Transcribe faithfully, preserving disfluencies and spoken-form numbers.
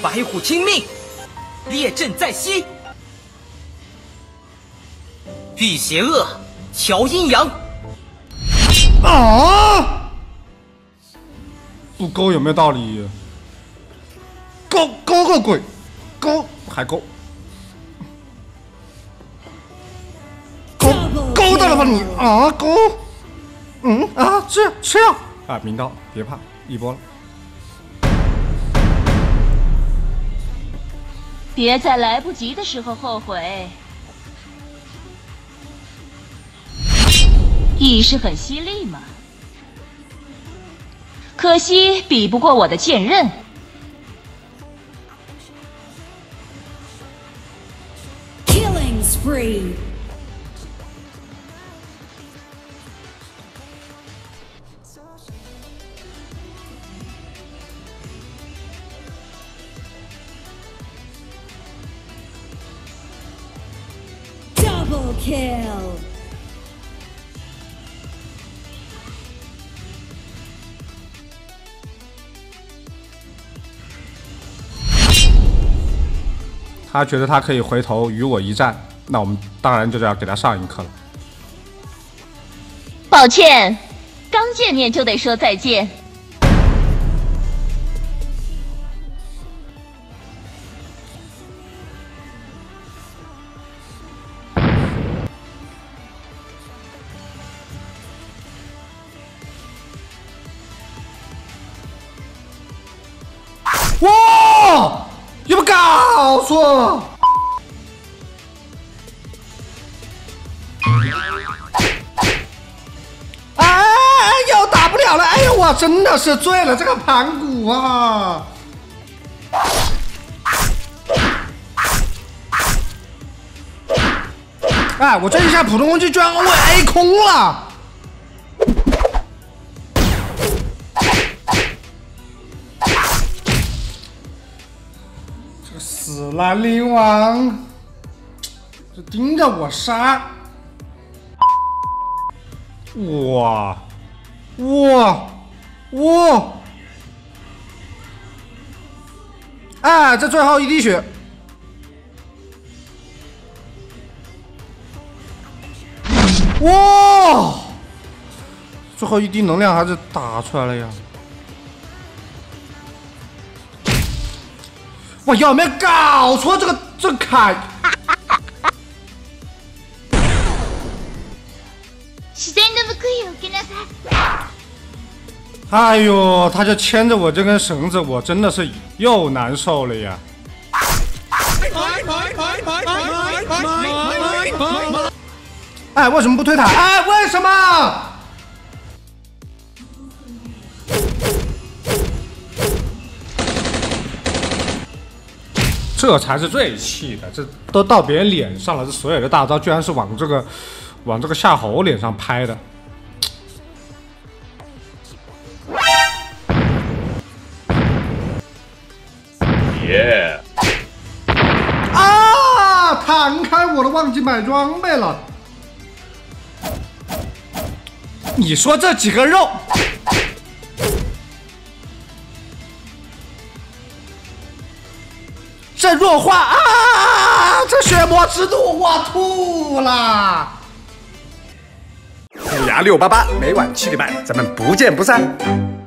白虎听命，列阵在西。御邪恶，调阴阳。 啊！不勾有没有道理？勾勾个鬼，勾还勾，勾勾到了吧你啊勾，嗯啊这样这样啊明刀别怕一波了。 别在来不及的时候后悔。意识很犀利嘛，可惜比不过我的剑刃。 Killing spree. Double kill. 他觉得他可以回头与我一战，那我们当然就要给他上一课了。 抱歉，刚见面就得说再见。 哇！有没有搞错？哎，又打不了了！哎呀，我真的是醉了，这个盘古啊！哎，我这一下普通攻击居然我 A 空了！ 死兰陵王，这盯着我杀！哇哇哇！哎，这最后一滴血！哇！最后一滴能量还是打出来了呀！ 我有没有搞错这个这个凯？哎呦，他就牵着我这根绳子，我真的是又难受了呀！哎，为什么不推塔？哎，为什么？ 这才是最气的，这都到别人脸上了，这所有的大招居然是往这个往这个夏侯脸上拍的。 耶！ 啊！弹开我都忘记买装备了。你说这几个肉？ 这弱化啊！这血魔之怒，我吐了！ 虎牙六八八，每晚七点半，咱们不见不散。